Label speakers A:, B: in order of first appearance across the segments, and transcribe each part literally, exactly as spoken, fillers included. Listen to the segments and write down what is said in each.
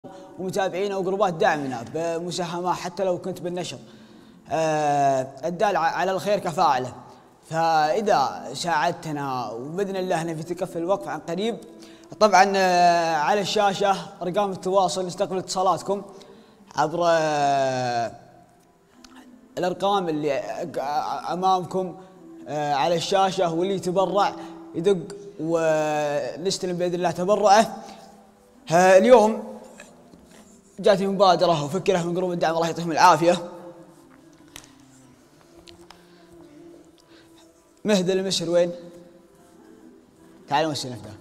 A: ومتابعينا وجروبات دعمنا بمساهمة حتى لو كنت بالنشر الدال على الخير كفاعله. فإذا ساعدتنا وبإذن الله نبي تكفل الوقف عن قريب. طبعا على الشاشة أرقام التواصل، نستقبل اتصالاتكم عبر الأرقام اللي أمامكم على الشاشة، واللي يتبرع يدق ونستلم بإذن الله تبرعه. اليوم جاتني مبادرة وفكرة من جروب الدعم، الله يعطيهم العافية. مهدي المسر وين؟ تعالوا مسنا في ده.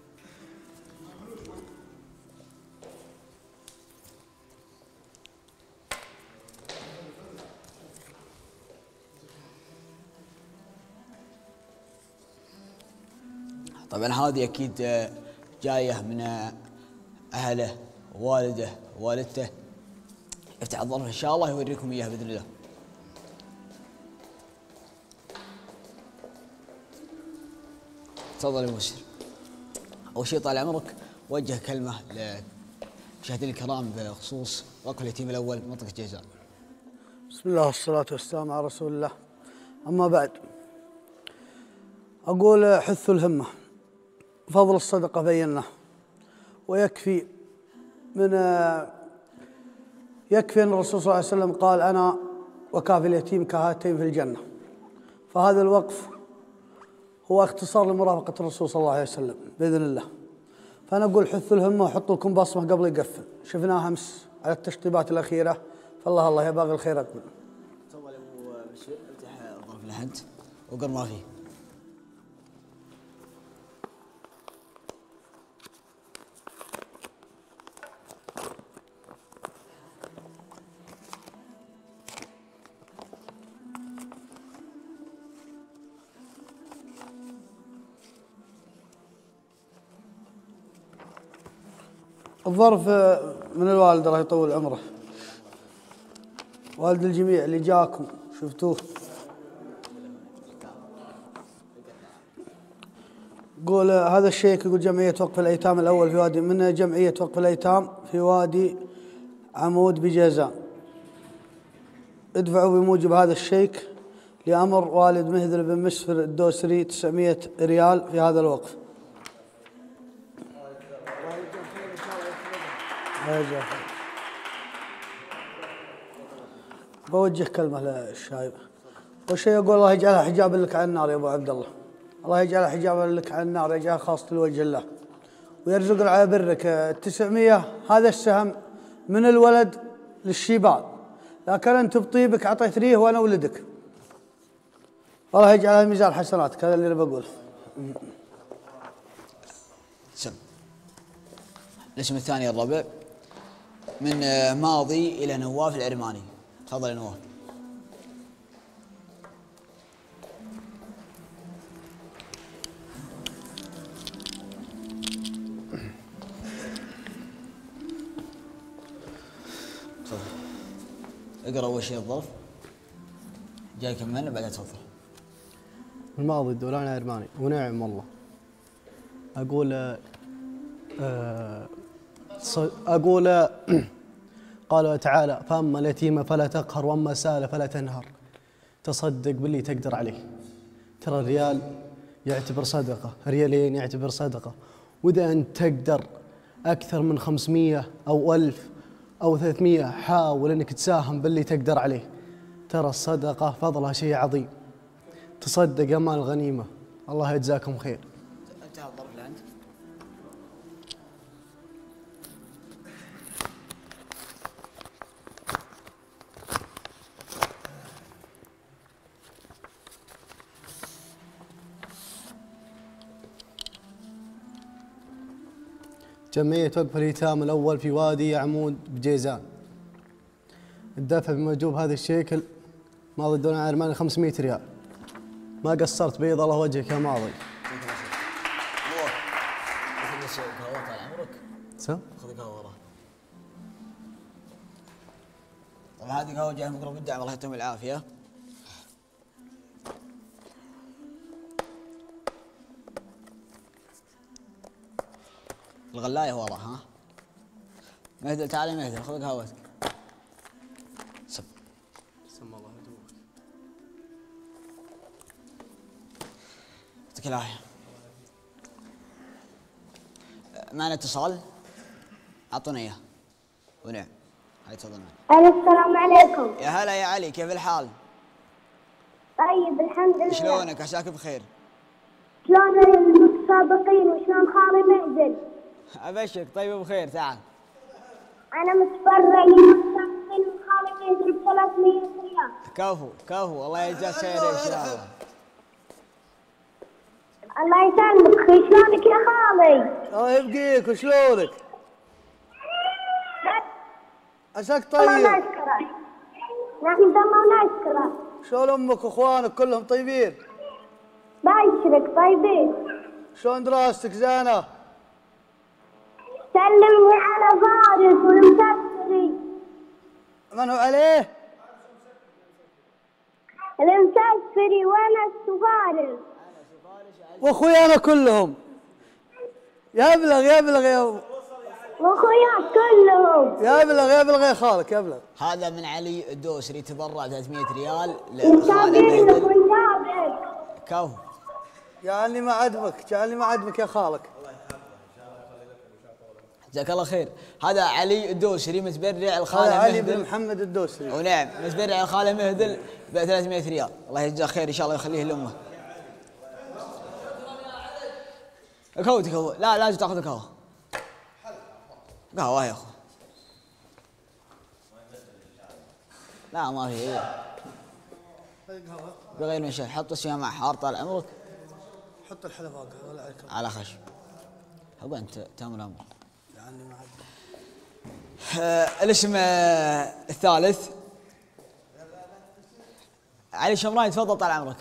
A: طبعا هذه أكيد جاية من أهله ووالده ووالدته، يفتح الظرف إن شاء الله يوريكم إياها بإذن الله. تفضل يا مبشر. أول شيء طال عمرك وجه كلمة للمشاهدين الكرام بخصوص وقف اليتيم الأول بمنطقة جيزان.
B: بسم الله والصلاة والسلام على رسول الله. أما بعد، أقول حثوا الهمة، فضل الصدقة بيناه، ويكفي من يكفي أن الرسول صلى الله عليه وسلم قال: أنا وكافي اليتيم كهاتين في الجنة. فهذا الوقف هو اختصار لمرافقة الرسول صلى الله عليه وسلم بإذن الله. فأنا أقول حثوا الهمة وحطوا لكم بصمة قبل يقفل. شفناها أمس على التشطيبات الأخيرة، فالله الله يا باغي الخير أقبل.
A: تفضل يا أبو بشير، افتح الظرف لحد وقر ما فيه.
B: الظرف من الوالد الله يطول عمره، والد الجميع اللي جاكم شفتوه. يقول هذا الشيك، يقول جمعية وقف الأيتام الأول في وادي، من جمعية وقف الأيتام في وادي عمود بجيزان. ادفعوا بموجب هذا الشيك لأمر والد مهدل بن مسفر الدوسري تسعمائة ريال في هذا الوقف. بوجه كلمة للشايب. والشيء يقول الله يجعلها حجابا لك عن النار يا أبو عبد الله، الله يجعلها حجابا لك عن النار، يجعلها خاصة لوجه الله، ويرزقنا على برك. التسعمية هذا السهم من الولد للشيبان، لكن أنت بطيبك أعطيت ريه وأنا ولدك، الله يجعلها ميزان حسناتك. هذا اللي أنا بقوله.
A: سم الاسم الثاني الربع من ماضي إلى نواف العرماني. تفضل يا نواف. تفضل اقرأ أول شيء الظرف، جاي كملنا بعدها تفضل.
C: الماضي الدولان العرماني. ونعم والله. أقول أه أقول قال تعالى: فأما اليتيم فلا تقهر وأما السائل فلا تنهر. تصدق باللي تقدر عليه. ترى الريال يعتبر صدقة، ريالين يعتبر صدقة، وإذا أنت تقدر أكثر من خمسمية أو ألف أو ثلاثمية حاول أنك تساهم باللي تقدر عليه. ترى الصدقة فضلها شيء عظيم. تصدق أمال الغنيمة. الله يجزاكم خير.
A: انتهى الظرف اللي عندك.
C: جمعية وقف الأيتام الأول في وادي عمود بجيزان. الدفع بموجوب هذا الشيكل ماضي الدولار العرماني خمسمائة ريال. ما قصرت، بيض الله وجهك يا ماضي. سا؟
A: خذ قهوة وراه. طبعا هذه قهوة جاية من جروب الدعم، الله يعطيهم العافية. الغلاية ورا ها. مهدل تعال يا مهدل خذ قهوتك. سم
C: سم الله هدوءك.
A: يعطيك العافية. معنا اتصال اعطونا اياه. ونعم هاي تفضل معنا.
D: السلام عليكم.
A: يا هلا يا علي كيف الحال؟
D: طيب الحمد لله.
A: شلونك عساك بخير؟
D: شلون المتسابقين وشلون خالي مهدل؟
A: ابشرك طيب بخير تعال.
D: انا متفرج المتسابقين وخالي مهدل ب ثلاثمية ريال.
A: كفو كفو الله يجزاك خير ان شاء الله.
D: الله يسلمك اخي شلونك يا خالي؟
B: الله يبقيك وشلونك؟ عساك
D: الله
B: طيب؟
D: نشكرك. نحمد الله ونشكره.
B: شلون امك واخوانك كلهم طيبين؟
D: بشرك طيبين.
B: شلون دراستك زينة؟
D: سلمني على فارس والمسافري.
B: من هو عليه؟
D: المسافري وانس وفارس.
B: واخويانا كلهم. يبلغ يبلغ يا
D: واخوياك كلهم.
B: يبلغ يبلغ يا خالك يبلغ.
A: هذا من علي الدوسري تبرع ثلاثمية ريال
D: متابعينك
A: لخالد.
D: ونتابعك.
A: كفو.
B: جعلني ما عدمك جعلني ما عدمك يا خالك.
A: جزاك الله خير. هذا علي الدوسري متبرع الخاله
B: هذا علي
A: مهدل.
B: بن محمد الدوسري.
A: ونعم متبرع الخاله مهدل ب ثلاثمية ريال الله يجزاه خير ان شاء الله ويخليه لامه. قهوتك قهوه لا لازم تاخذ قهوه. قهوه يا اخو. لا ما في بغير من شيء حط الشيء مع حار طال عمرك.
B: حط الحلفاء ولا عليك.
A: على خشب. هو انت تامر امر.
B: يعني ما عد.
A: آه الاسم آه الثالث علي شمراني تفضل طال عمرك.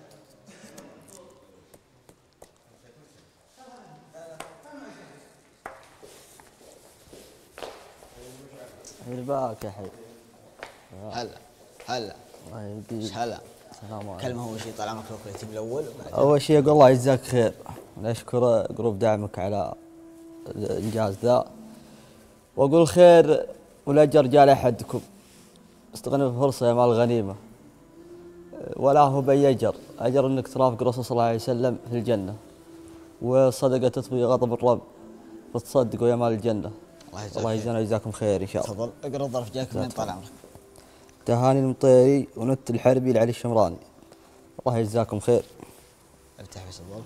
E: بالك يا حي.
A: هلا هلا
E: الله
A: ايش
E: يبقيك.
A: هلا
E: السلام عليكم.
A: كلمه اول شيء طال عمرك الكوليكتيف الاول وبعدين
E: اول شيء اقول الله يجزاك خير. نشكر جروب دعمك على الانجاز ذا. واقول خير والاجر جاء لاحدكم. استغنوا الفرصه يا مال الغنيمه. ولا هو باي اجر، اجر انك ترافق الرسول صلى الله عليه وسلم في الجنه. والصدقه تطفي غضب الرب. فتصدقوا يا مال الجنه.
A: الله يجزاك
E: الله
A: خير.
E: يجزانا ويجزاكم خير ان شاء الله.
A: تفضل اقرا الظرف جاك من طال عمرك.
E: تهاني المطيري ونت الحربي لعلي الشمراني. الله يجزاكم خير.
A: افتح بس الظرف.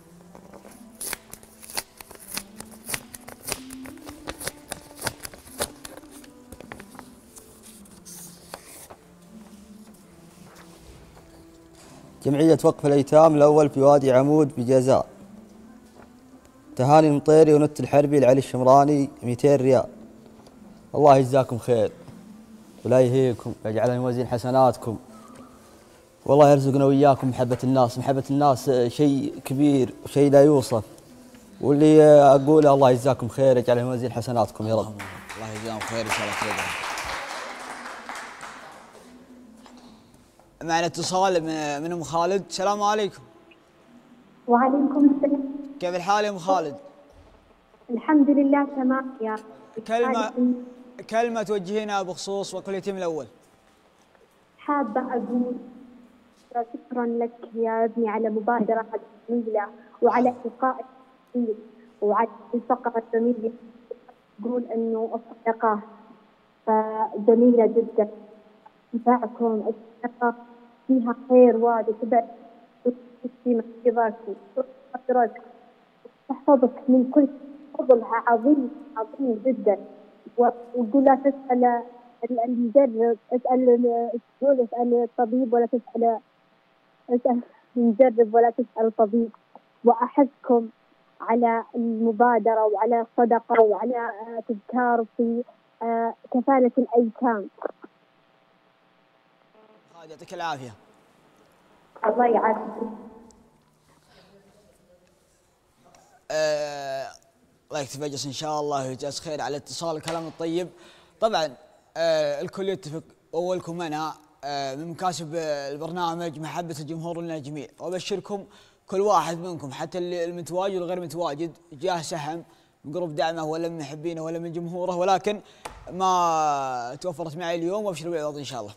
E: جمعية وقف الأيتام الأول في وادي عمود بجزاء. تهاني المطيري ونت الحربي لعلي الشمراني مئتين ريال. الله يجزاكم خير ولا يهيكم ويجعلنا موازين حسناتكم. والله يرزقنا وإياكم محبة الناس. محبة الناس شيء كبير وشيء لا يوصف. واللي أقوله الله يجزاكم خير يجعلنا موازين حسناتكم يا رب.
A: الله يجزاهم خير ان شاء الله خير. معنا اتصال من من ام خالد. السلام عليكم.
D: وعليكم السلام.
A: كيف الحال يا ام خالد؟
D: الحمد لله تمام يا رب.
A: كلمة كلمة توجهينها بخصوص وقف اليتيم الأول.
D: حابة أقول شكرا لك يا ابني على مبادرة جميلة وعلى إلقاء التسجيل وعلى الفقرة الجميلة. تقول إنه الصدقة جميلة جدا. تنفعكم الصدقة فيها خير واجد تبعد في محفظك وتحفظك تحفظك من كل فضلها عظيم عظيم جدا. وقول لا تسأل المجرب اسأل تقول اسأل الطبيب ولا تسأل اسأل المجرب ولا تسأل الطبيب. وأحثكم على المبادرة وعلى الصدقة وعلى تذكار في كفالة الأيتام.
A: يعطيك العافية.
D: الله يعافيك.
A: آه، الله يكتب اجس ان شاء الله ويجاز خير على اتصال الكلام الطيب. طبعا آه الكل يتفق اولكم انا آه من مكاسب البرنامج محبه الجمهور لنا جميع. وابشركم كل واحد منكم حتى اللي المتواجد والغير متواجد جاه سهم من قرب دعمه ولا من محبينه ولا من جمهوره، ولكن ما توفرت معي اليوم، وابشر بالعوض ان شاء الله.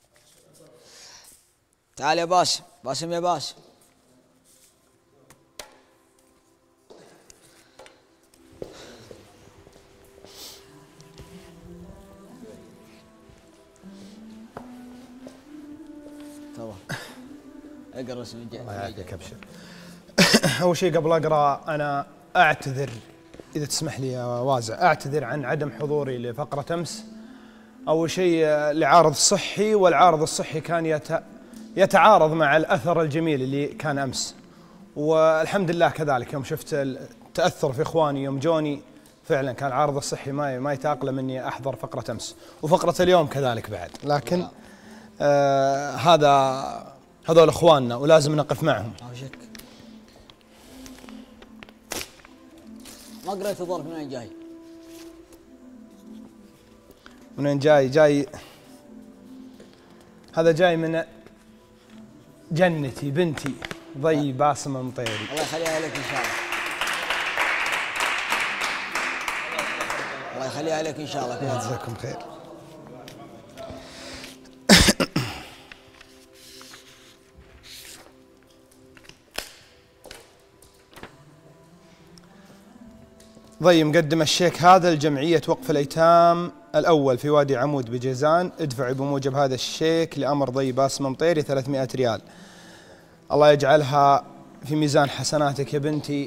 A: تعال يا باسم، باسم يا باسم. تفضل اقرا الرسم الجاي.
F: الله يعافيك ابشر. اول شيء قبل اقرا انا اعتذر اذا تسمح لي يا وازع، اعتذر عن عدم حضوري لفقره امس. اول شيء لعارض صحي، والعارض الصحي كان يت... يتعارض مع الاثر الجميل اللي كان امس، والحمد لله كذلك يوم شفت التاثر في اخواني يوم جوني فعلا كان العارض الصحي ما ما يتاقلم اني احضر فقره امس، وفقره اليوم كذلك بعد، لكن آه هذا هذول اخواننا ولازم نقف معهم.
A: ما شك. ما قريت الظرف من وين جاي؟
F: من وين جاي؟ جاي هذا جاي من جنتي بنتي ضي باسم المطيري.
A: الله يخليها لك ان شاء الله. الله يخليها لك ان شاء الله.
F: جزاكم خير. ضي مقدم الشيك هذا لجمعية وقف الأيتام الأول في وادي عمود بجيزان، ادفعي بموجب هذا الشيك لأمر ضي باسم مطيري ثلاثمائة ريال. الله يجعلها في ميزان حسناتك يا بنتي،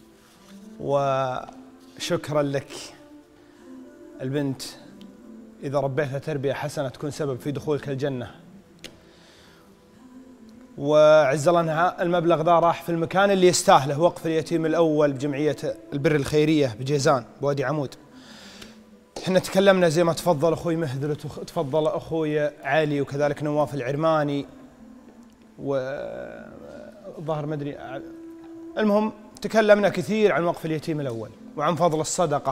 F: وشكرا لك. البنت إذا ربيتها تربية حسنة تكون سبب في دخولك الجنة. وعز الله انها المبلغ ذا راح في المكان اللي يستاهله، وقف اليتيم الاول بجمعيه البر الخيريه بجيزان بوادي عمود. احنا تكلمنا زي ما تفضل اخوي مهدل وتفضل اخوي علي وكذلك نواف العرماني وظهر مدري، المهم تكلمنا كثير عن وقف اليتيم الاول وعن فضل الصدقه.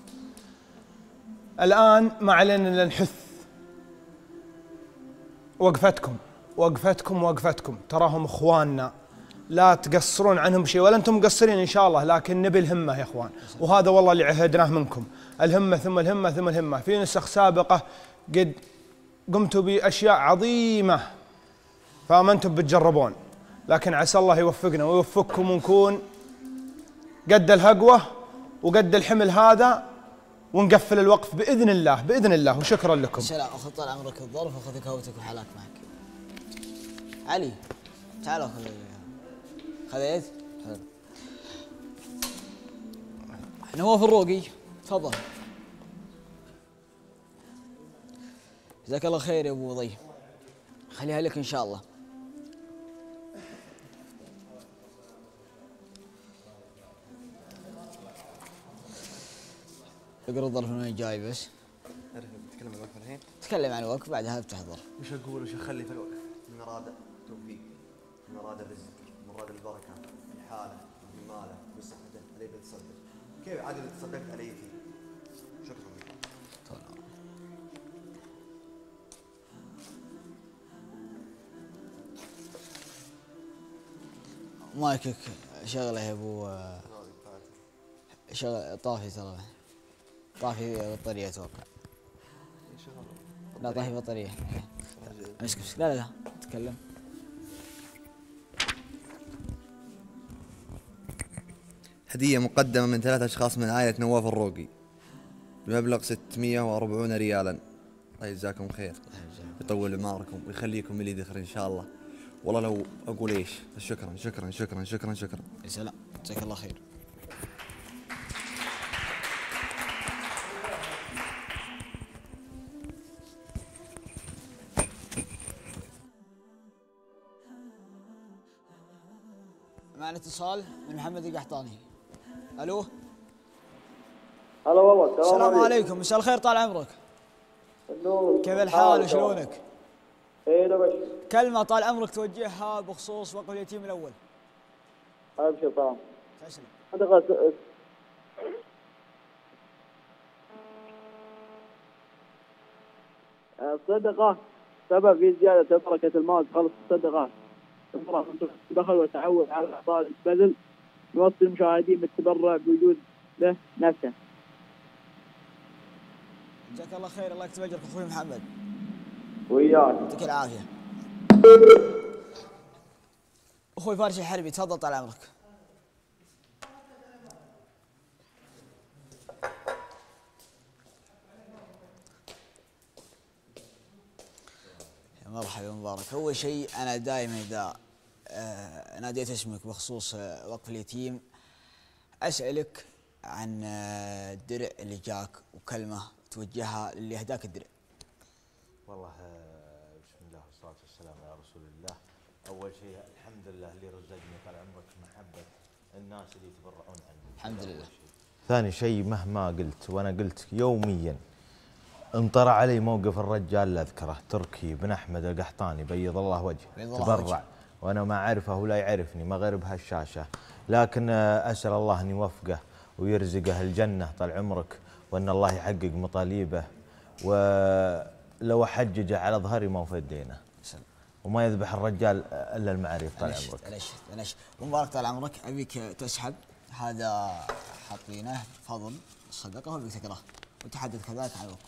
F: الان ما علينا الا نحث وقفتكم وقفتكم وقفتكم، تراهم اخواننا لا تقصرون عنهم بشيء، ولا انتم مقصرين ان شاء الله، لكن نبي الهمه يا اخوان، وهذا والله اللي عهدناه منكم، الهمه ثم الهمه ثم الهمه. في نسخ سابقه قد قمتوا باشياء عظيمه فما انتم بتجربون، لكن عسى الله يوفقنا ويوفقكم ونكون قد الهقوه وقد الحمل هذا، ونقفل الوقف باذن الله باذن الله. وشكرا لكم.
A: سلام. اخذ طال عمرك الظرف وخذ كهوتك وحلاك معك. علي تعال خذ خذيت. حلو. نواف الروقي تفضل. جزاك الله خير يا ابو ضي، خليها لك ان شاء الله. اقرا الظرف من وين جاي بس.
E: تتكلم عن الوقف الحين؟
A: تكلم عن الوقف بعدها افتح الظرف.
E: وش اقول وش اخلي في الوقف؟ من اراد التوفيق، من اراد الرزق، من اراد البركه في حاله وفي ماله وفي صحته عليه بيتصدق. كيف عاد اذا تصدقت علي فيه؟ شكرا لك.
A: مايكك شغله يا ابو. شغل طافي ترى، طافي بطاريه اتوقع. لا طافي بطاريه. امسك امسك. لا لا لا تكلم.
E: هدية مقدمة من ثلاث أشخاص من عائلة نواف الروقي بمبلغ ستمائة وأربعين ريالا. الله يجزاكم خير، يطول عمركم ويخليكم لي ذخر إن شاء الله. والله لو أقول إيش، شكرا شكرا شكرا شكرا شكرا.
A: يا سلام، جزاك الله خير. معنا اتصال من محمد القحطاني. الو.
G: هلا والله.
A: السلام عليكم. مساء الخير، طال عمرك.
G: النور.
A: كيف الحال وشلونك؟
G: ايه لا بس.
A: كلمة طال عمرك توجهها بخصوص وقف اليتيم الأول.
G: ابشر طبعا.
A: تسلم.
G: هذا غاز الصدقة سبب في زيادة بركة المال. خلص الصدقة دخل وتعود على إعطاء البذل. نوصي المشاهدين بالتبرع بوجود به نفسه.
A: جزاك الله خير، الله يكتب اجرك اخوي محمد.
G: وياك.
A: يعطيك العافيه. اخوي فارس الحربي تفضل طال عمرك. يا مرحبا مبارك. اول شيء انا دائما اذا آه ناديت اسمك بخصوص آه وقف اليتيم اسالك عن آه الدرع اللي جاك وكلمه توجهها للي اهداك الدرع.
H: والله بسم الله والصلاة والسلام على رسول الله. أول شيء الحمد لله اللي رزقني طال عمرك محبة الناس اللي يتبرعون عني.
A: الحمد لله.
H: ثاني شيء مهما قلت وأنا قلت يوميا انطرى علي موقف الرجال اللي أذكره تركي بن أحمد القحطاني بيض الله وجهه، تبرع وأنا ما أعرفه ولا يعرفني ما غير بهالشاشة، لكن أسأل الله أن يوفقه ويرزقه الجنة طال عمرك، وأن الله يحقق مطالبه، ولو أحججه على ظهري ما وفدينه وما يذبح الرجال الا المعاريف طال عمرك.
A: انشد انشد مبارك طال عمرك. ابيك تسحب هذا حاطينه فضل الصدقه وابيك تقراه وتحدث كذلك عن الوقت.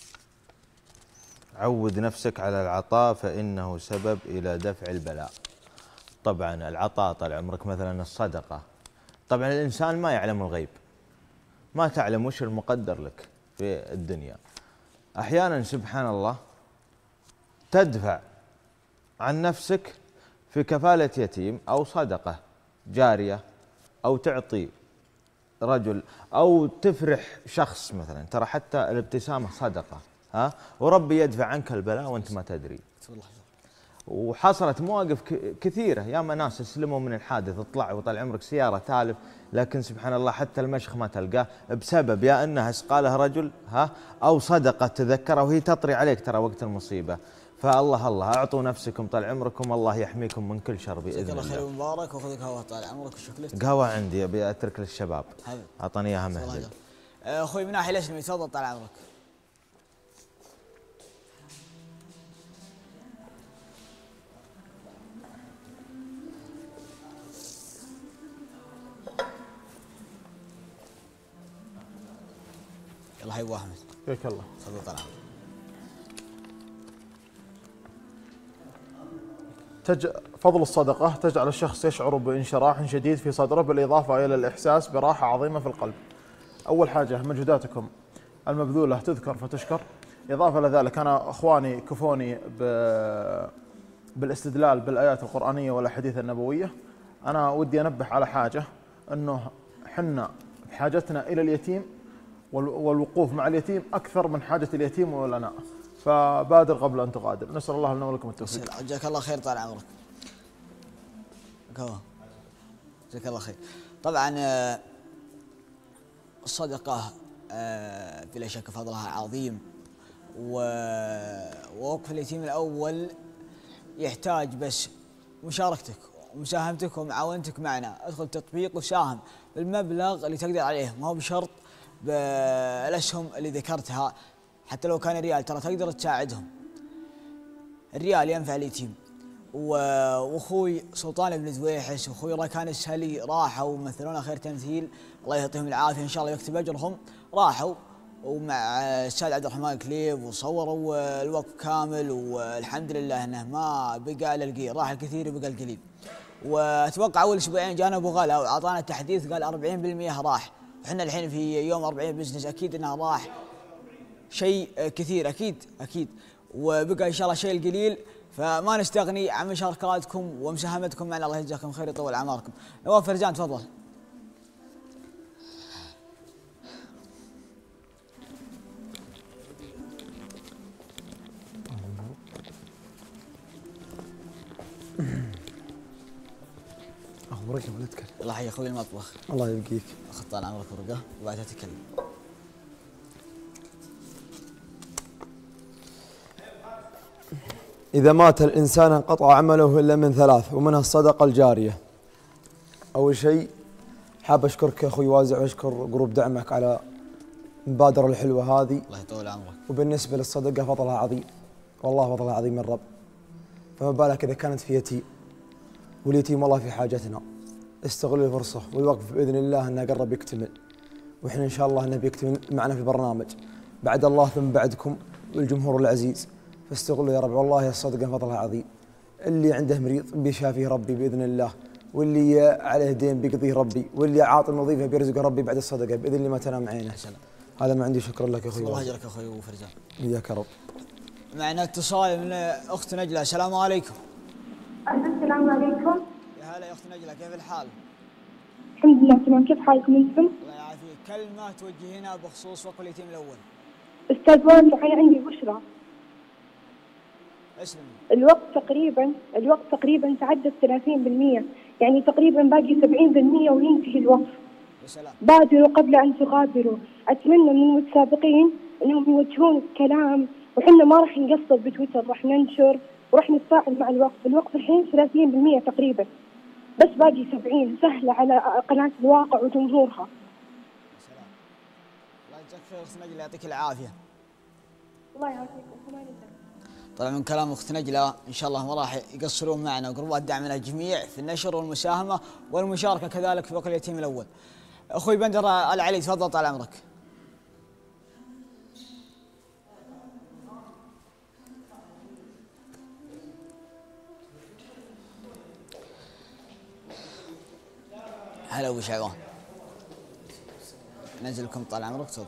H: عود نفسك على العطاء فانه سبب الى دفع البلاء. طبعا العطاء طال عمرك مثلا الصدقه، طبعا الانسان ما يعلم الغيب، ما تعلم وش المقدر لك في الدنيا. احيانا سبحان الله تدفع عن نفسك في كفالة يتيم أو صدقة جارية أو تعطي رجل أو تفرح شخص مثلا، ترى حتى الابتسامة صدقة، ها، وربي يدفع عنك البلاء وأنت ما تدري. وحصلت مواقف كثيرة، ياما ناس اسلموا من الحادث، طلعوا طال عمرك سيارة تالف، لكن سبحان الله حتى المشخ ما تلقاه بسبب يا أنها سقاله رجل، ها، أو صدقة تذكره وهي تطري عليك ترى وقت المصيبة. فالله الله اعطوا نفسكم طال عمركم، الله يحميكم من كل شر باذن الله.
A: جزاك الله خير مبارك، وخذ قهوه طال عمرك وشكلك.
H: قهوه عندي ابي اترك للشباب. اعطاني اياها مهدي.
A: اخوي من ناحيه الاسلامي تفضل طال عمرك. يلا حي ابو احمد.
F: حياك الله.
A: تفضل طال عمرك.
I: تج... فضل الصدقة تجعل الشخص يشعر بانشراح شديد في صدره، بالإضافة إلى الإحساس براحة عظيمة في القلب. أول حاجة مجهوداتكم المبذولة تذكر فتشكر. إضافة إلى ذلك أنا أخواني كفوني ب... بالاستدلال بالآيات القرآنية والأحاديث النبوية. أنا ودي أنبه على حاجة، أنه حنا بحاجتنا إلى اليتيم والوقوف مع اليتيم أكثر من حاجة اليتيم ولنا، فبادر قبل أن تغادر. نسأل الله لنا ولكم التوفيق.
A: جزاك الله خير طال عمرك. جزاك الله خير. طبعا الصدقة بلا شك فضلها عظيم، ووقف اليتيم الأول يحتاج بس مشاركتك ومساهمتك ومعاونتك معنا. ادخل تطبيق وساهم بالمبلغ اللي تقدر عليه، ما هو بشرط بالأسهم اللي ذكرتها، حتى لو كان ريال ترى تقدر تساعدهم. الريال ينفع اليتيم. واخوي سلطان بن زويحس واخوي راكان السهلي راحوا ومثلونا خير تمثيل، الله يعطيهم العافيه ان شاء الله يكتب اجرهم. راحوا ومع الأستاذ عبد الرحمن كليب وصوروا الوقف كامل، والحمد لله انه ما بقى الا القليل، راح الكثير وبقى القليل. واتوقع اول اسبوعين جانا ابو غلا واعطانا تحديث قال أربعين بالمئة راح، احنا الحين في يوم أربعين بزنس، اكيد انها راح شيء كثير اكيد اكيد، وبقى ان شاء الله شيء القليل. فما نستغني عن مشاركاتكم ومساهمتكم معنا، الله يجزاكم خير يطول اعماركم. نواف فرجان تفضل.
C: اخبرك ولا تتكلم؟
A: الله يحيي اخوي المطبخ.
C: الله يبقيك.
A: اخذ طال عمرك ورقه وبعدها تتكلم.
J: إذا مات الإنسان انقطع عمله إلا من ثلاث، ومنها الصدقة الجارية. أول شيء حاب أشكرك أخوي وازع وأشكر جروب دعمك على المبادرة الحلوة هذه.
A: الله يطول عمرك.
J: وبالنسبة للصدقة فضلها عظيم، والله فضلها عظيم من رب، فما بالك إذا كانت في يتيم، واليتيم والله في حاجتنا. استغل الفرصة والوقف بإذن الله أنه قرب يكتمل، وإحنا إن شاء الله نبيك معنا في البرنامج بعد الله ثم بعدكم والجمهور العزيز، فاستغلوا يا رب. والله الصدقة فضلها عظيم. اللي عنده مريض بيشافيه ربي بإذن الله، واللي عليه دين بيقضيه ربي، واللي عاطل وظيفة بيرزقه ربي بعد الصدقة بإذن الله ما تنام عينه. هذا ما عندي. شكرا لك يا أخوي.
A: الله يجزاك أخوي أبو فرجان.
J: إياك يا رب.
A: معنا اتصال من أخت نجلة. السلام عليكم.
D: السلام عليكم.
A: يا هلا يا أخت نجلة، كيف الحال؟
D: الحمد لله تمام، كيف حالكم أنتم؟
A: الله يعافيك. كلمة توجهينها بخصوص وقف اليتيم الأول.
D: أستاذ واسع، أنا عندي بشرى.
A: اسلم.
D: الوقت تقريبا الوقت تقريبا تعدى ثلاثين بالمئة، يعني تقريبا باقي سبعين بالمئة وينتهي الوقف.
A: يا سلام.
D: بادروا قبل أن تغادروا. أتمنى من المتسابقين أنهم يوجهون الكلام، وحنا ما راح نقصر بتويتر، راح ننشر وراح نتفاعل مع الوقف. الوقف الحين ثلاثين بالمئة تقريبا، بس باقي سبعين. سهلة على قناة الواقع وجمهورها.
A: يا سلام. الله يجزاك خير أخت نجلة، يعطيك العافية.
D: الله يعافيكم.
A: طبعا من كلام اخت نجلة ان شاء الله ما راح يقصرون معنا، وجروبات دعمنا الجميع في النشر والمساهمه والمشاركه كذلك في وقف اليتيم الاول. اخوي بندر العلي تفضل طال عمرك. هلا ابو شعبان، نزل لكم طال عمرك تفضل.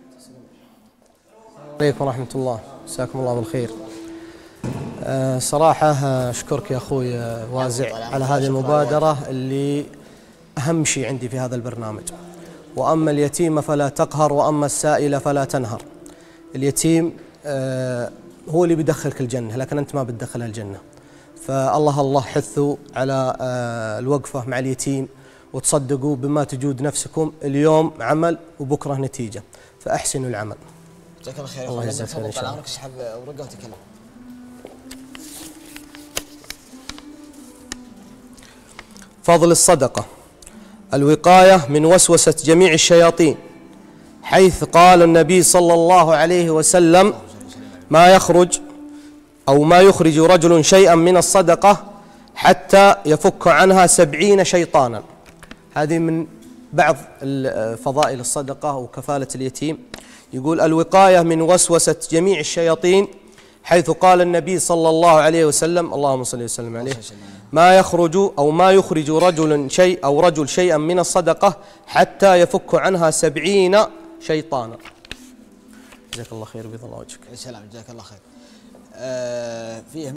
C: عليكم ورحمة الله، مساكم الله بالخير. أه صراحة أشكرك يا أخوي وازع على هذه المبادرة اللي أهم شيء عندي في هذا البرنامج. وأما اليتيم فلا تقهر وأما السائل فلا تنهر. اليتيم أه هو اللي بيدخلك الجنة، لكن أنت ما بتدخله الجنة. فالله الله حثوا على أه الوقفة مع اليتيم، وتصدقوا بما تجود نفسكم، اليوم عمل وبكرة نتيجة، فأحسنوا العمل.
A: جزاك الله خير.
C: الله يجزاك خير ان شاء الله.
A: اسحب ورقه وتكلم.
C: فضل الصدقة. الوقاية من وسوسة جميع الشياطين، حيث قال النبي صلى الله عليه وسلم: ما يخرج أو ما يخرج رجل شيئا من الصدقة حتى يفك عنها سبعين شيطانا. هذه من بعض فضائل الصدقة وكفالة اليتيم. يقول: الوقاية من وسوسة جميع الشياطين، حيث قال النبي صلى الله عليه وسلم، اللهم صل وسلم عليه: ما يخرج أو ما يخرج رجل شيء أو رجل شيئا من الصدقة حتى يفك عنها سبعين شيطانا. جزاك الله خير، بيض الله وجهك.
A: يا سلام، جزاك الله خير. آه فيه